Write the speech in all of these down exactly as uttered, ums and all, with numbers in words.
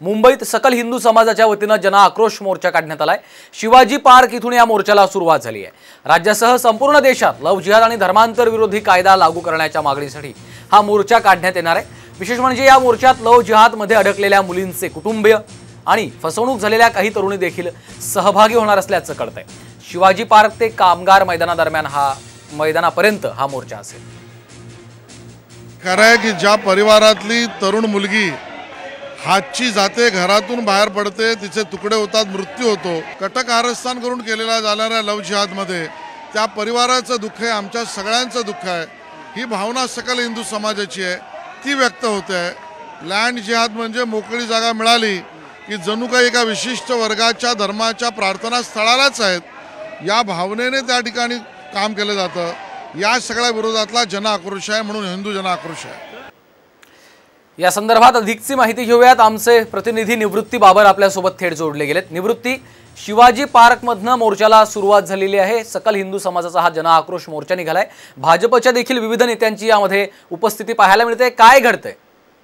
मुंबईत सकल हिंदू समाजाच्या वतीनं जन आक्रोश मोर्चा काढण्यात आलाय। शिवाजी पार्क इथून या मोर्चाला सुरुवात झाली आहे। राज्यासह संपूर्ण देशात लव जिहाद आणि धर्मांतर विरोधी कायदा लागू करण्याच्या मागणीसाठी हा मोर्चा काढण्यात येणार आहे। विशेष म्हणजे या मोर्चात लव जिहाद मध्ये अडकलेल्या मुलींचे कुटुंबीय आणि फसवणूक झालेल्या काही तरुणी देखील सहभागी होणार असल्याचं कळतंय। शिवाजी पार्क ते कामगार मैदानादरम्यान हा मैदानापर्यंत हा मोर्चा असेल। खरं आहे की ज्या परिवारातली तरुण मुलगी हातची जाते, घरातून बाहेर पडते, तिचे तुकडे होतात, मृत्यू होतो, कटक कारस्थान करून केलेला जाणाऱ्या लव जिहादमध्ये त्या परिवाराचं दुःख आहे, आमच्या सगळ्यांचं दुःख आहे। ही भावना सकल हिंदू समाजाची आहे, ती व्यक्त होते आहे। लँड जिहाद म्हणजे मोकळी जागा मिळाली की जणू काही एका विशिष्ट वर्गाच्या धर्माच्या प्रार्थना स्थळालाच आहेत या भावनेने त्या ठिकाणी काम केलं जातं। या सगळ्या विरोधातला जन आक्रोश आहे, म्हणून हिंदू जन आक्रोश आहे। या संदर्भात अधिकची माहिती घेऊयात। आमचे प्रतिनिधी निवृत्ती बाबर आपल्या सोबत थेट जोडले गेलेत। निवृत्ती, शिवाजी पार्क मधनं मोर्चाला सुरुवात झालेली आहे। सकल हिंदू समाजाचा हा जन आक्रोश मोर्चा निघालाय। भाजपच्या देखील विविध नेत्यांची यामध्ये उपस्थिती पाहायला मिळते। काय घडतंय?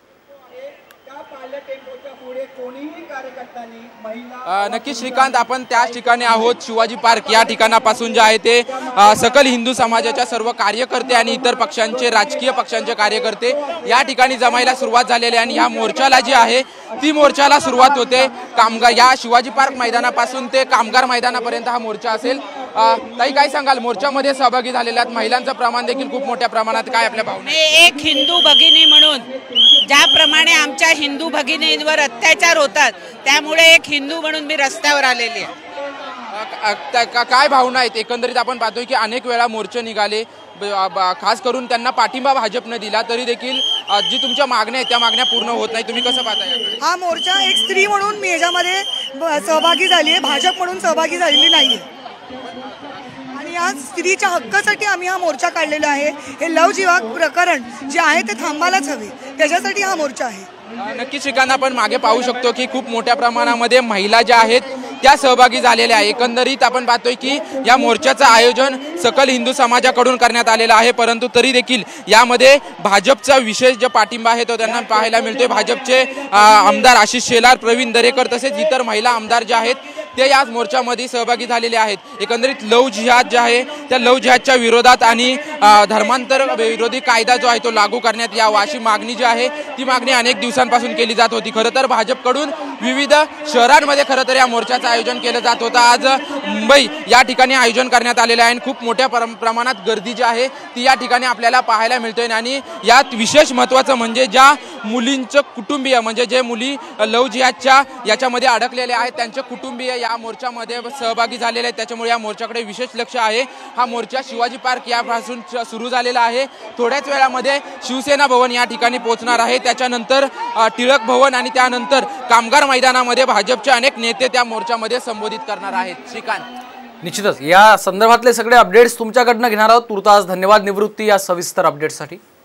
नक्की श्रीकांत, आपण त्याच ठिकाणी आहोत। शिवाजी पार्क या ठिकाणापासून जे आहे ते सकल हिंदू समाजाच्या सर्व कार्यकर्ते आणि इतर पक्षांचे राजकीय पक्षांचे कार्यकर्ते या ठिकाणी जमायला सुरुवात झालेली आहे। आणि या मोर्चाला जी आहे ती मोर्चाला सुरुवात होते कामगार या शिवाजी पार्क मैदानापासून ते कामगार मैदानापर्यंत हा मोर्चा असेल। ताई, काय सांगाल, मोर्चामध्ये सहभागी झालेल्या महिलांचं प्रमाण देखील खूप मोठ्या प्रमाणात, काय आपल्या भावना? एक हिंदू भगिनी म्हणून ज्याप्रमाणे आमच्या हिंदू भगिनींवर अत्याचार होतात, त्यामुळे एक हिंदू म्हणून मी रस्त्यावर आलेली आहे। काय भावना आहेत? एकंदरीत आपण पाहतोय की अनेक वेळा मोर्चे निघाले, खास करून त्यांना पाठिंबा भाजपनं दिला, तरी देखील जी तुमच्या मागण्या आहेत त्या मागण्या पूर्ण होत नाही। तुम्ही कसं पाहताय हा मोर्चा? एक स्त्री म्हणून मी याच्यामध्ये सहभागी झाली आहे, भाजप म्हणून सहभागी झालेली नाही। आणि या स्त्रीच्या हक्कासाठी आम्ही हा मोर्चा काढलेला आहे। हे लव जिहाद प्रकरण जे आहे ते थांबायलाच हवे, त्याच्यासाठी हा मोर्चा आहे। नक्कीच श्रीकांत, आपण मागे पाहू शकतो की खूप मोठ्या प्रमाणामध्ये महिला ज्या आहेत त्या सहभागी झालेल्या आहे। एकंदरीत आपण पाहतोय की या मोर्चाचं आयोजन सकल हिंदू समाजाकडून करण्यात आलेलं आहे, परंतु तरी देखील यामध्ये भाजपचा विशेष जो पाठिंबा आहे तो त्यांना पाहायला मिळतोय। भाजपचे आमदार आशिष शेलार, प्रवीण दरेकर तसेच इतर महिला आमदार जे आहेत ते या मोर्चामध्ये सहभागी झालेले आहेत। एकंदरीत लव जिहाद जे आहे त्या लव जिहादच्या विरोधात आणि धर्मांतर विरोधी कायदा जो आहे तो लागू करण्यात यावा अशी मागणी जी आहे ती मागणी अनेक दिवसांपासून केली जात होती। खरं तर भाजपकडून विविध शहरांमध्ये खरं तर या मोर्चाचं आयोजन केलं जात होतं। आज मुंबई या ठिकाणी आयोजन करण्यात आलेलं आहे। खूप मोठ्या प्रमाणात गर्दी जी आहे ती या ठिकाणी आपल्याला पाहायला मिळते। आणि यात विशेष महत्त्वाचं म्हणजे ज्या मुलींचं कुटुंबीय, म्हणजे जे मुली लव जिहादच्या याच्यामध्ये अडकलेले आहेत त्यांचे कुटुंबीय या मोर्चामध्ये सहभागी झालेले आहेत, त्याच्यामुळे या मोर्चाकडे विशेष लक्ष आहे। हा मोर्चा शिवाजी पार्क यापासून सुरू झालेला आहे। थोड्याच वेळामध्ये शिवसेना भवन या ठिकाणी पोहोचणार आहे, त्याच्यानंतर टिळक भवन आणि त्यानंतर कामगार मैदानामध्ये भाजपचे अनेक नेते त्या मोर्चामध्ये संबोधित करणार आहेत। श्रीकांत, निश्चितच या संदर्भातले सगळे अपडेट्स तुमच्याकडनं घेणार आहोत। तुर्तास धन्यवाद निवृत्ती या सविस्तर अपडेटसाठी।